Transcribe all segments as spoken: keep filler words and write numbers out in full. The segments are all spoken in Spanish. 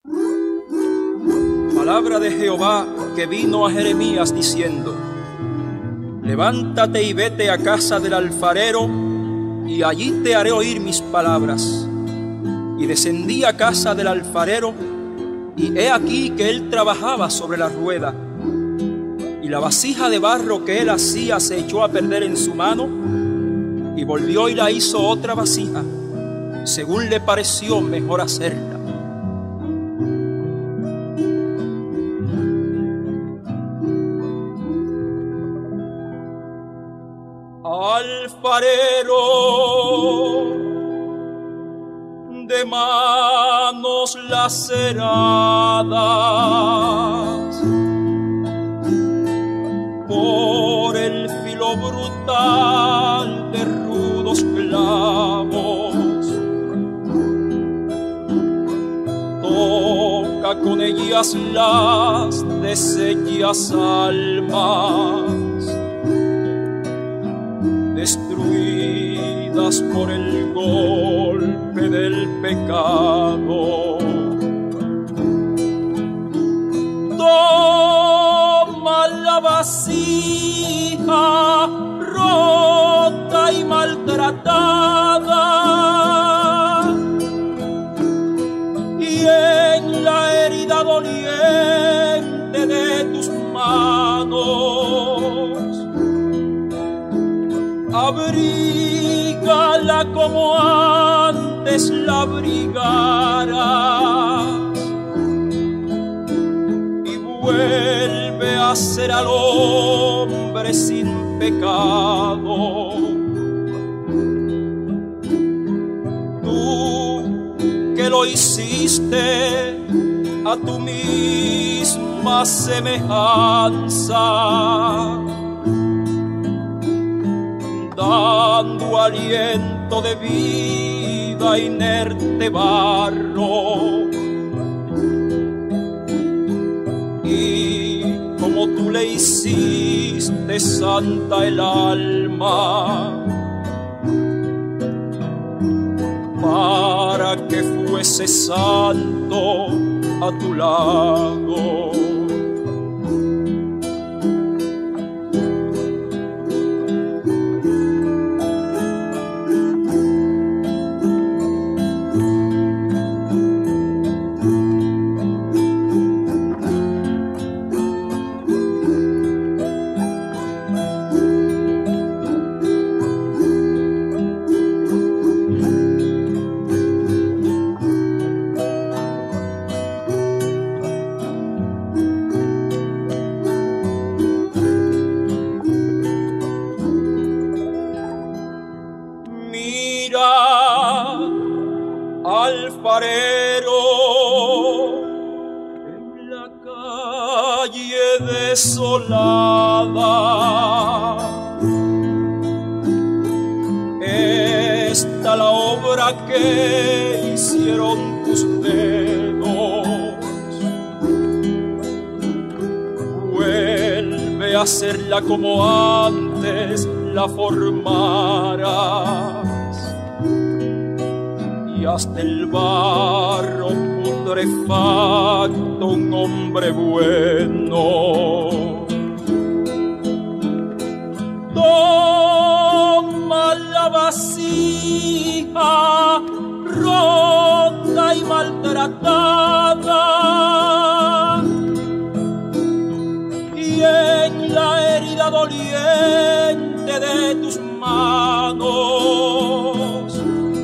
Palabra de Jehová que vino a Jeremías diciendo: levántate y vete a casa del alfarero, y allí te haré oír mis palabras. Y descendí a casa del alfarero, y he aquí que él trabajaba sobre la rueda, y la vasija de barro que él hacía se echó a perder en su mano, y volvió y la hizo otra vasija, según le pareció mejor hacerla. Alfarero de manos laceradas por el filo brutal de rudos clavos, toca con ellas las deshechas almas, destruidas por el golpe del pecado. Toma la vasija rota y maltratada, y en la herida doliente de tus manos abrígala como antes la abrigaras, y vuelve a ser al hombre sin pecado. Tú que lo hiciste a tu misma semejanza, dando aliento de vida inerte barro, y como tú le hiciste santa el alma, para que fuese santo a tu lado. Alfarero en la calle desolada, está la obra que hicieron tus dedos. Vuelve a hacerla como antes la formaras, y hasta el barro putrefacto un hombre bueno. Toma la vasija rota y maltratada, y en la herida doliente de tus manos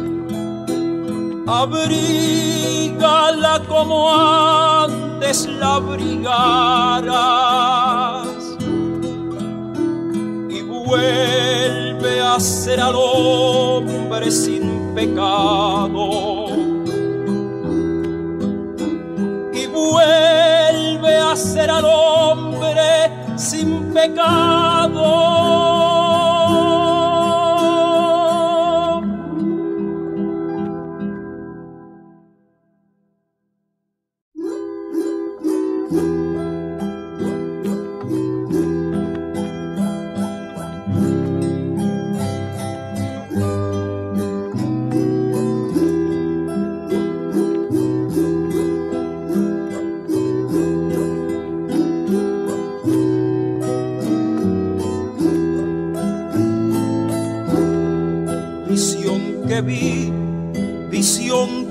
abrígala como antes la abrigaras, y vuelve a ser al hombre sin pecado, y vuelve a ser al hombre sin pecado.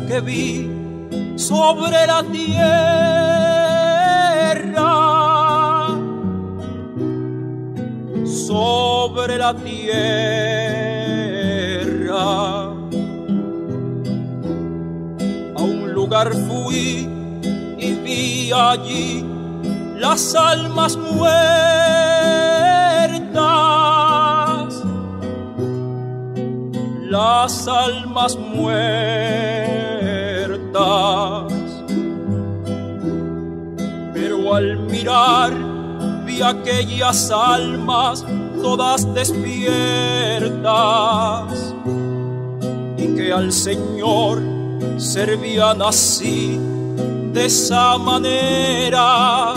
que vi sobre la tierra, sobre la tierra. A un lugar fui y vi allí las almas muertas, las almas muertas. Pero al mirar vi aquellas almas todas despiertas y que al Señor servían así, de esa manera,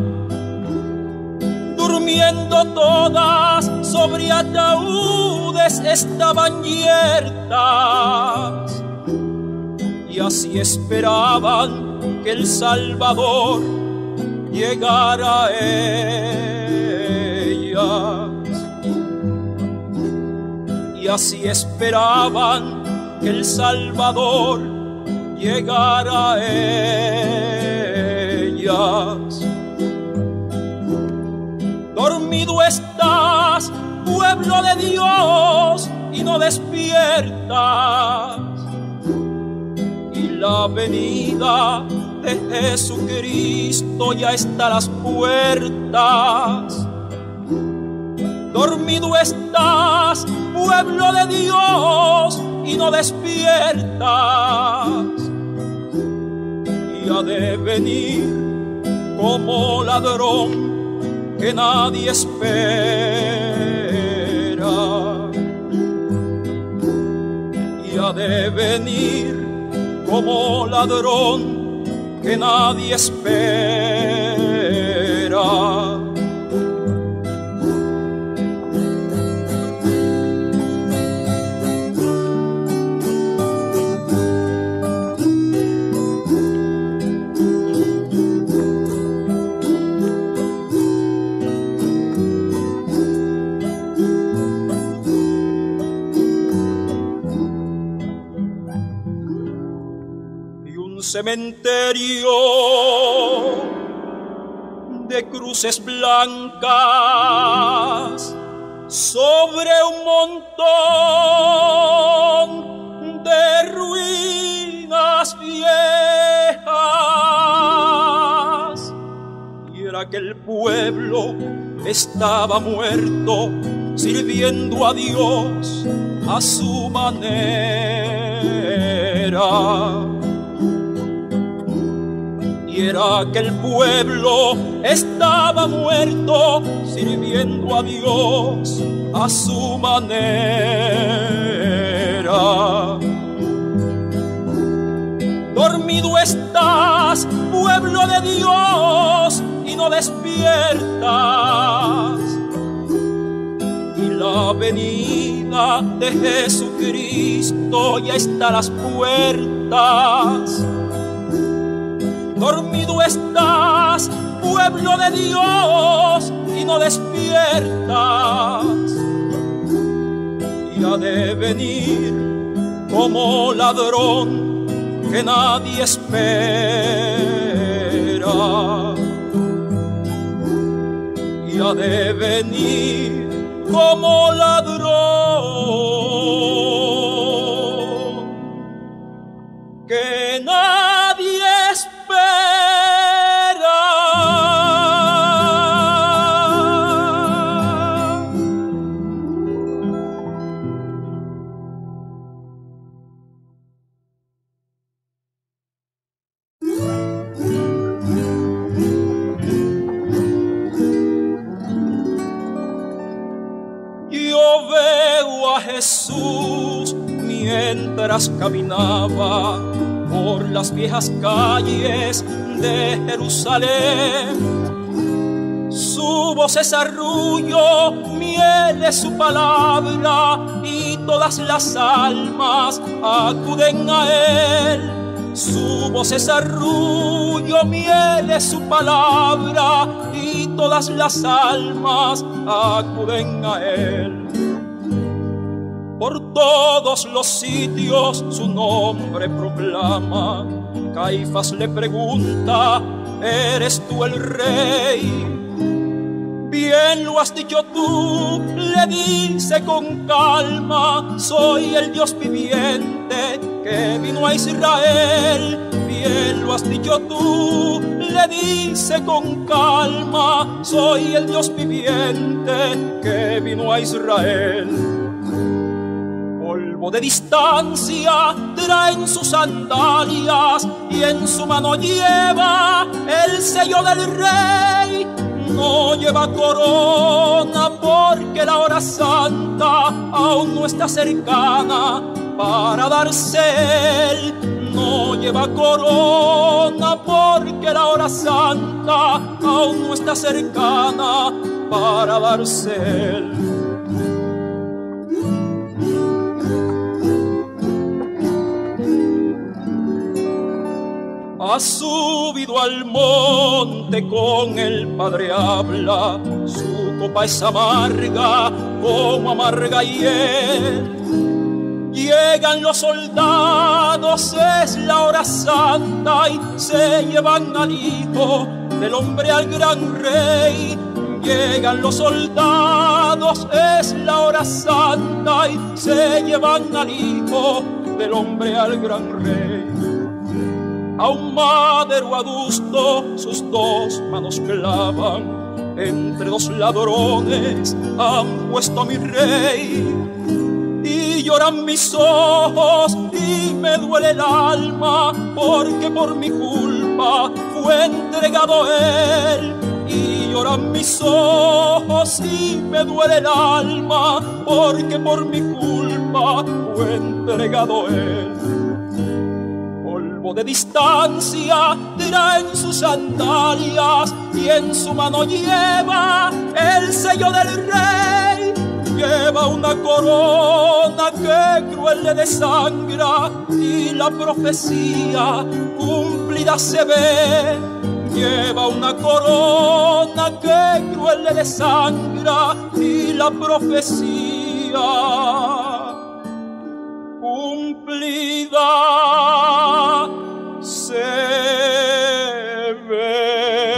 durmiendo todas sobre ataúdes estaban yertas, y así esperaban que el Salvador llegara a ellas, y así esperaban que el Salvador llegara a ellas. Dormido estás, pueblo de Dios, y no despiertas, y la venida de Jesucristo ya está a las puertas. Dormido estás, pueblo de Dios, y no despiertas, y ha de venir como ladrón que nadie espera, y ha de venir como ladrón que nadie espera. Cementerio de cruces blancas sobre un montón de ruinas viejas, y era que el pueblo estaba muerto, sirviendo a Dios a su manera. Y era que el pueblo estaba muerto, sirviendo a Dios a su manera. Dormido estás, pueblo de Dios, y no despiertas, y la venida de Jesucristo ya está a las puertas. Dormido estás, pueblo de Dios, y no despiertas, y ha de venir como ladrón que nadie espera, y ha de venir como ladrón que nadie espera. Yo veo a Jesús mientras caminaba por las viejas calles de Jerusalén. Su voz es arrullo, miel es su palabra, y todas las almas acuden a él. Su voz es arrullo, miel es su palabra, y todas las almas acuden a él. Por todos los sitios su nombre proclama. Caifás le pregunta: ¿eres tú el rey? Bien lo has dicho tú, le dice con calma, soy el Dios viviente que vino a Israel. Bien lo has dicho tú, le dice con calma, soy el Dios viviente que vino a Israel. Polvo de distancia trae en sus sandalias y en su mano lleva el sello del rey. No lleva corona porque la hora santa aún no está cercana para darse él. No lleva corona porque la hora santa aún no está cercana para darse él. Ha subido al monte, con el Padre habla, su copa es amarga como amarga hiel. Llegan los soldados, es la hora santa y se llevan al hijo del hombre, al gran rey. Llegan los soldados, es la hora santa y se llevan al hijo del hombre, al gran rey. A un madero adusto sus dos manos clavan, entre dos ladrones han puesto a mi rey. Y lloran mis ojos y me duele el alma, porque por mi culpa fue entregado él. Y lloran mis ojos y me duele el alma, porque por mi culpa fue entregado él. De distancia traen sus sandalias y en su mano lleva el sello del rey. Lleva una corona que cruel le desangra y la profecía cumplida se ve. Lleva una corona que cruel le desangra y la profecía cumplida se ve.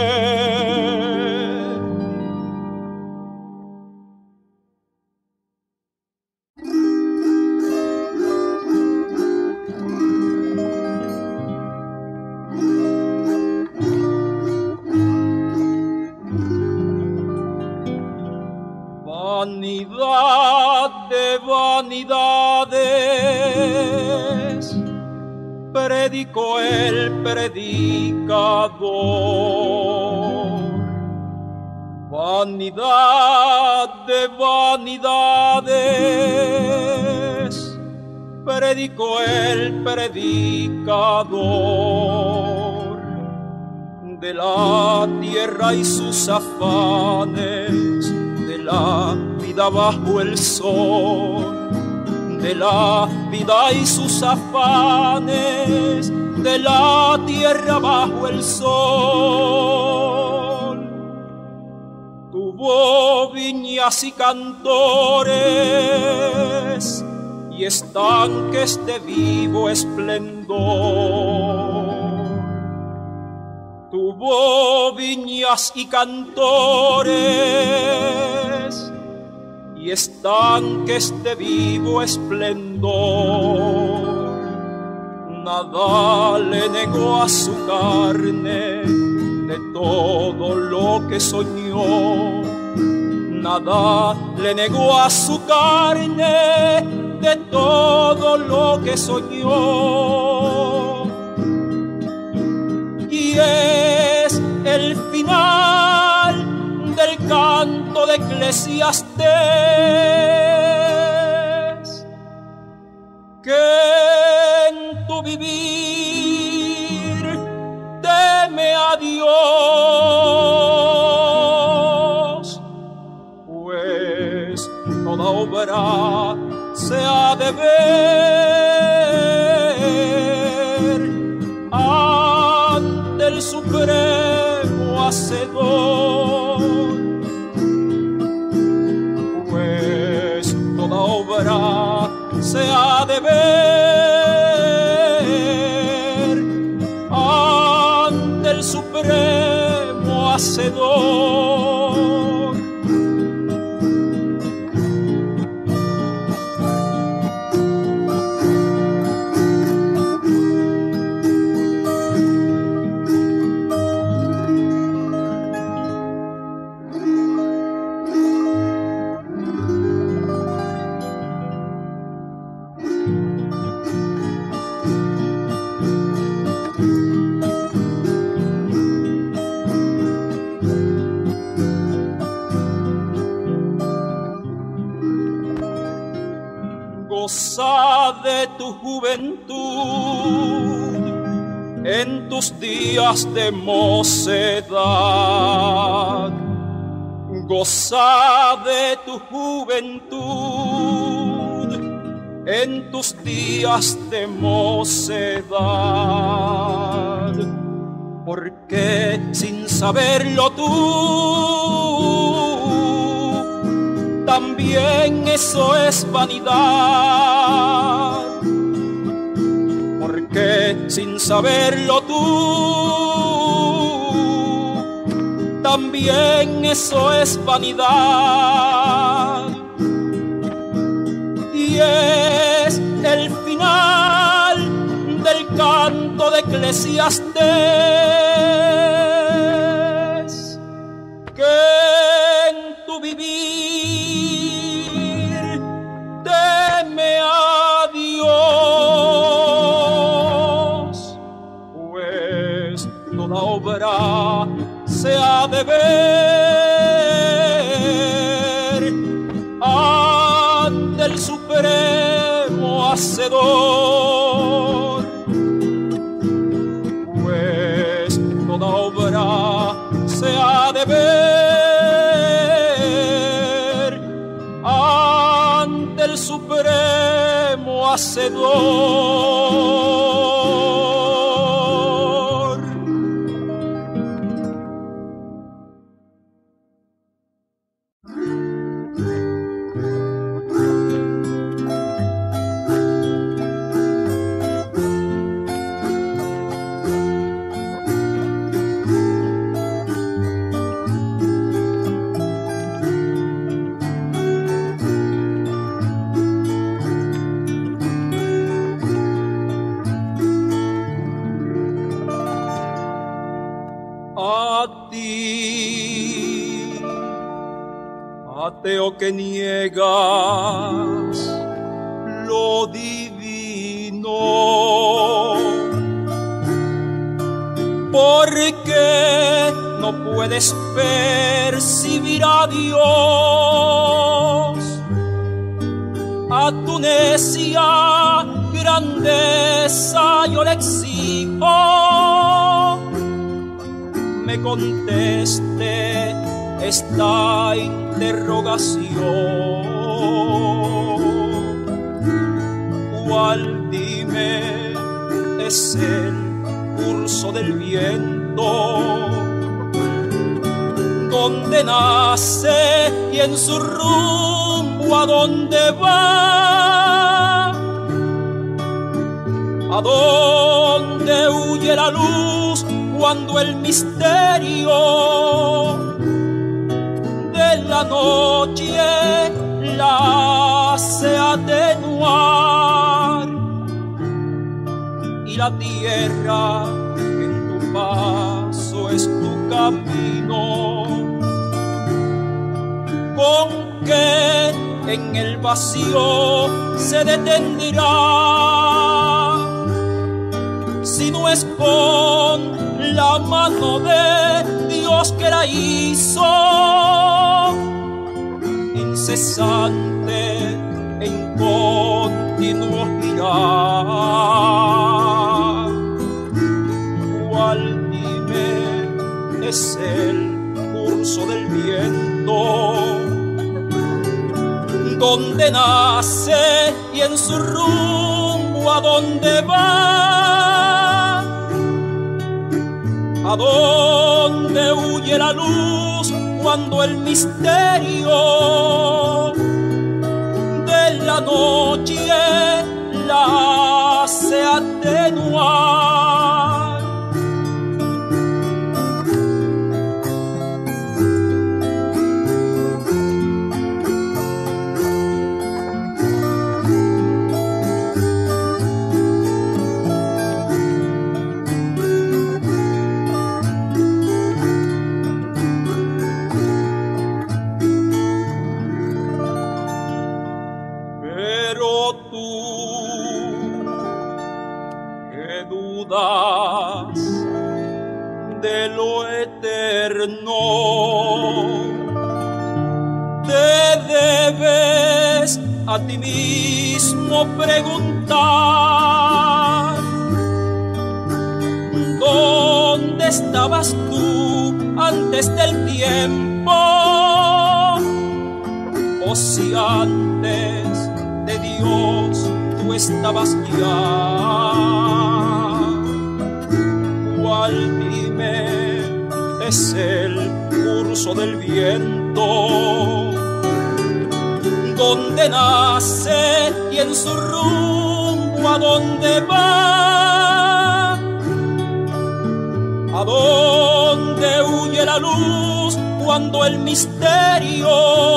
Vanidad de vanidades, predicó el predicador. Vanidad de vanidades, predicó el predicador. De la tierra y sus afanes, de la vida bajo el sol, de la vida y sus afanes, de la tierra bajo el sol. Tuvo viñas y cantores y estanques de vivo esplendor. Tuvo viñas y cantores y estanques de vivo esplendor. Nada le negó a su carne de todo lo que soñó. Nada le negó a su carne de todo lo que soñó. Y es el final del canto de Eclesiastés, que en tu vivir teme a Dios, pues toda obra se ha de ver ante el supremo Hacedor. se ha de ver ante el supremo Hacedor. Goza de tu juventud en tus días de mocedad. Goza de tu juventud en tus días de mocedad, porque sin saberlo tú, también eso es vanidad, porque sin saberlo tú, también eso es vanidad. Y es el final del canto de Eclesiastés, que en tu vivir teme a Dios, pues toda obra se ha de ver ante el supremo Hacedor, pues toda obra se ha de ver ante el supremo Hacedor. A ti, ateo que niegas lo divino, porque no puedes percibir a Dios. A tu necia grandeza yo le exijo me conteste esta interrogación. ¿Cuál, dime, es el curso del viento? ¿Dónde nace y en su rumbo a dónde va? ¿A dónde huye la luz cuando el misterio de la noche la hace atenuar? Y la tierra que en tu paso es tu camino, ¿con qué en el vacío se detendrá? Si no es con la mano de Dios que la hizo, incesante en continuo girar. ¿Cuál, dime, es el curso del viento? ¿Dónde nace y en su rumbo a dónde va? ¿A dónde huye la luz cuando el misterio de la noche la hace atenuar. De lo eterno te debes a ti mismo preguntar: ¿dónde estabas tú antes del tiempo? O si antes de Dios tú estabas ya. ¿Cuál, dime, es el curso del viento? ¿Dónde nace y en su rumbo a dónde va? ¿A dónde huye la luz cuando el misterio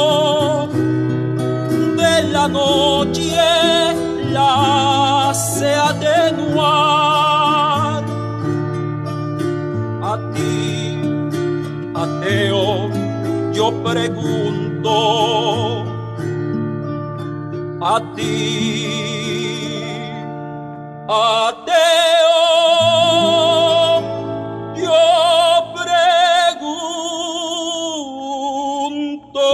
de la noche la hace atenuar? A ti, ateo, yo pregunto, a ti, ateo, yo pregunto.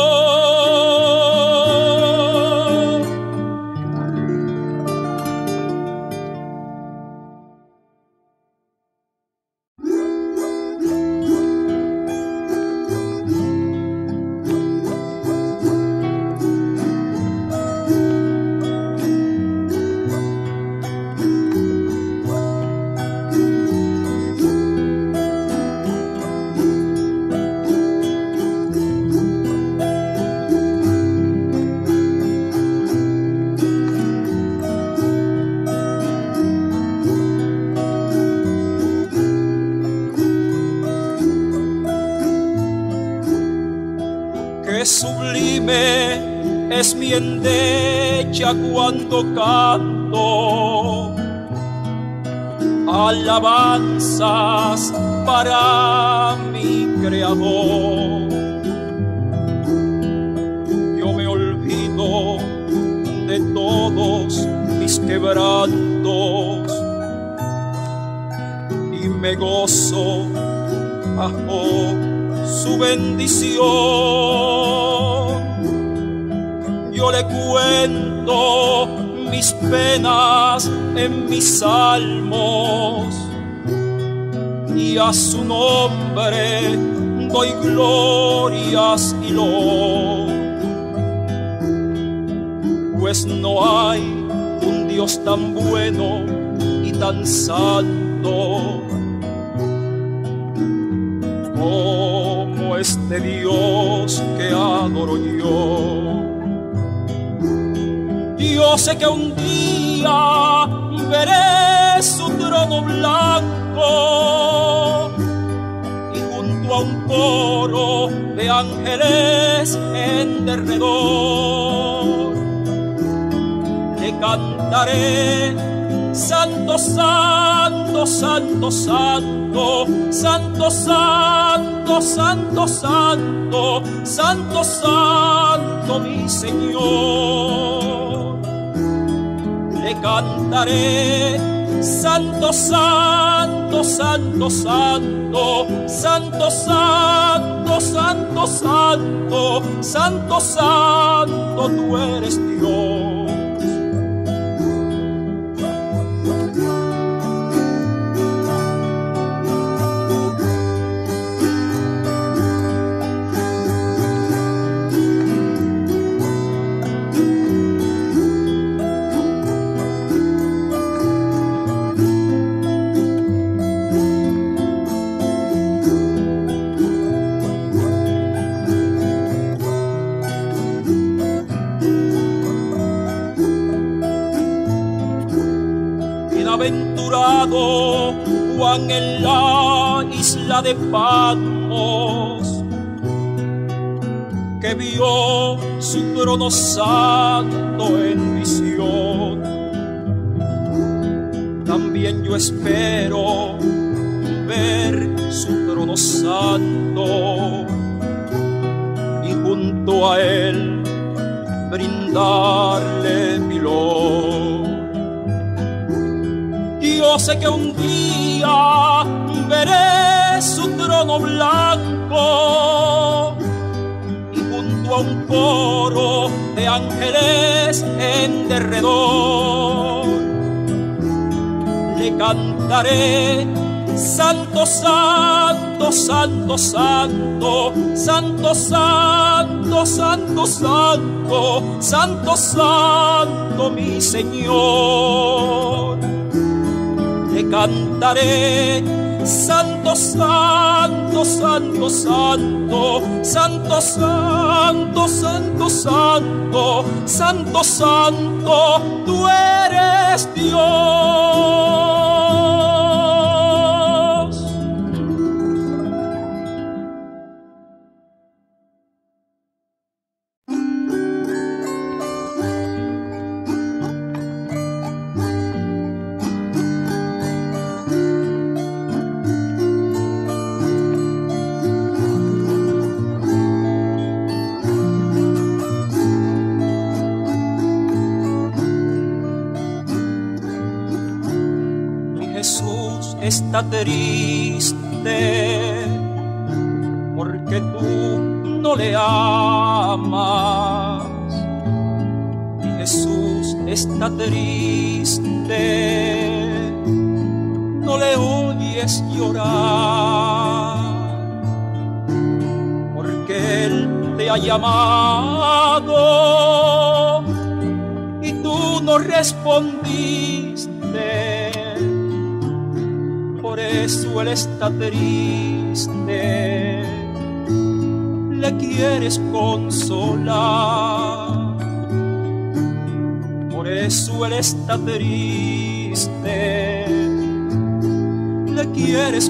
Qué sublime es mi endecha cuando canto alabanzas para mi Creador. Yo me olvido de todos mis quebrantos y me gozo bajo su bendición. Yo le cuento mis penas en mis salmos y a su nombre doy glorias y loor. Pues no hay un Dios tan bueno y tan santo como este Dios que adoro yo. Yo sé que un día veré su trono blanco y junto a un coro de ángeles en derredor le cantaré: Santo, santo, santo, santo, santo, santo, santo, santo, santo, santo, mi Señor. Le cantaré: Santo, santo, santo, santo, santo, santo, santo, santo, santo, santo, tú eres Dios. santo Juan en la isla de Patmos, que vio su trono santo en visión. También yo espero ver su trono santo y junto a él brindarle mi lor. Yo sé que un día veré su trono blanco y junto a un coro de ángeles en derredor le cantaré: Santo, santo, santo, santo, santo, santo, santo, santo, santo, santo, mi Señor. Le cantaré: Santo, santo, santo, santo, santo, santo, santo, santo, santo, santo, tú eres Dios. Está triste porque tú no le amas. Mi Jesús está triste, no le oyes llorar, porque Él te ha llamado y tú no respondiste. Por eso Él está triste, le quieres consolar. Por eso Él está triste, le quieres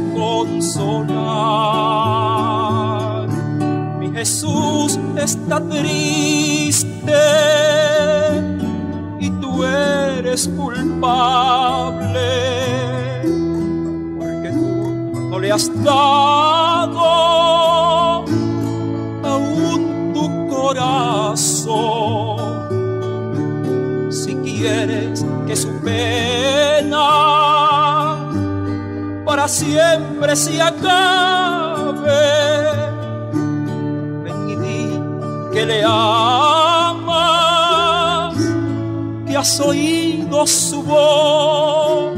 consolar. Mi Jesús está triste y tú eres culpable, no le has dado aún tu corazón. Si quieres que su pena para siempre se acabe, ven y di que le amas, que has oído su voz.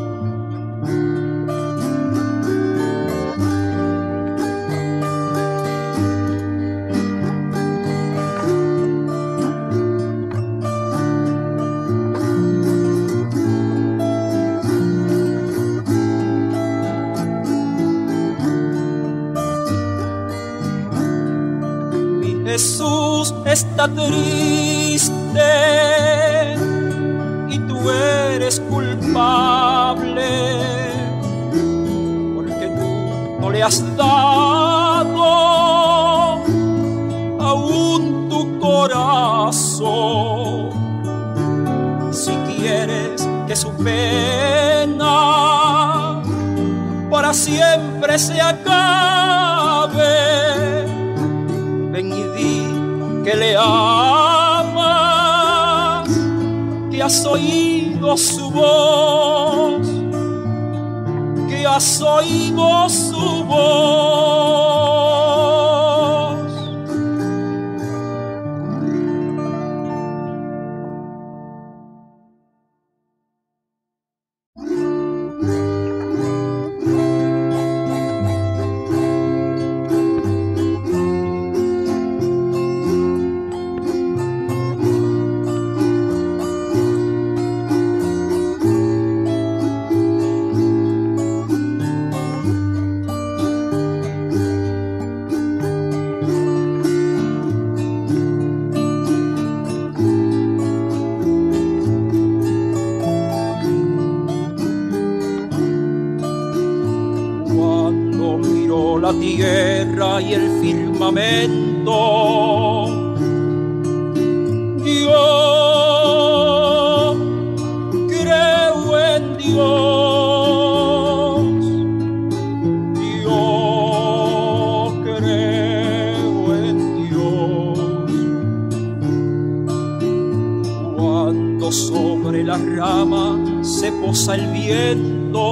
Jesús está triste y tú eres culpable, porque tú no le has dado aún tu corazón. Si quieres que su pena para siempre se acabe, ven y di que le amas, que has oído su voz, que has oído su voz. Cuando miro la tierra y el firmamento, yo creo en Dios, yo creo en Dios. Cuando sobre la rama se posa el viento,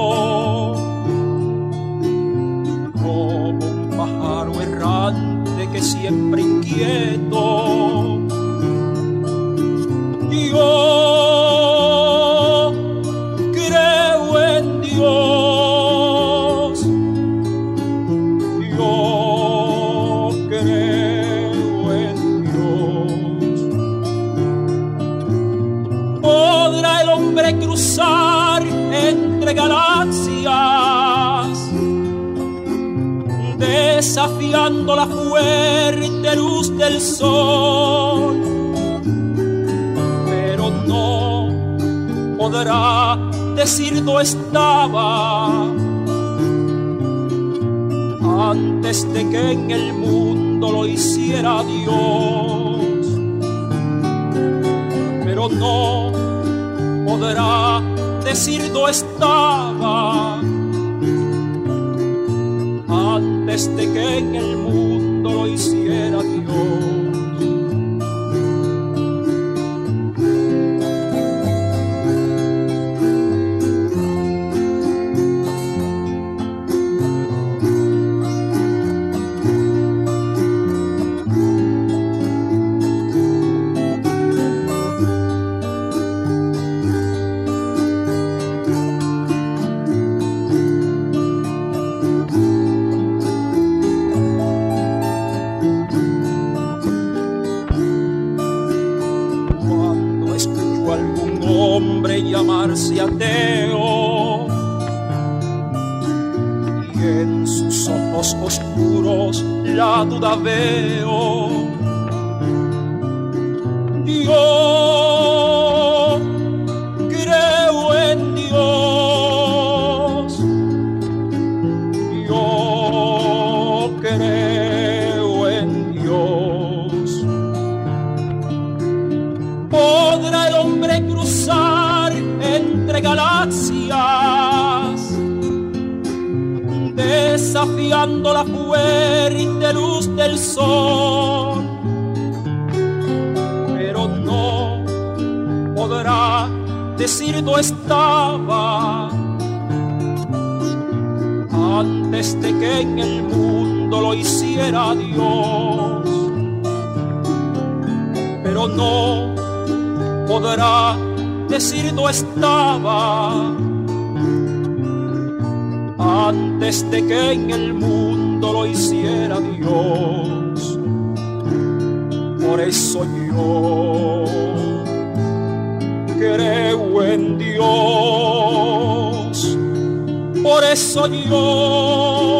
como un pájaro errante que siempre inquieto, yo creo en Dios, yo creo en Dios. ¿Podrá el hombre cruzar entre galaxias, desafiando la fuerte luz del sol? Pero no podrá decir no estaba antes de que en el mundo lo hiciera Dios. Pero no podrá decir no estaba antes de que en el mundo lo hiciera Dios. Llamarse ateo y en sus ojos oscuros la duda veo. Yo creo en Dios, yo creo en Dios. ¿Podrá el hombre cruzar entre galaxias, desafiando la fuerte luz del sol? Pero no podrá decir no estaba antes de que en el mundo lo hiciera Dios. Pero no podrá decir no estaba antes de que en el mundo lo hiciera Dios. Por eso yo creo en Dios, por eso yo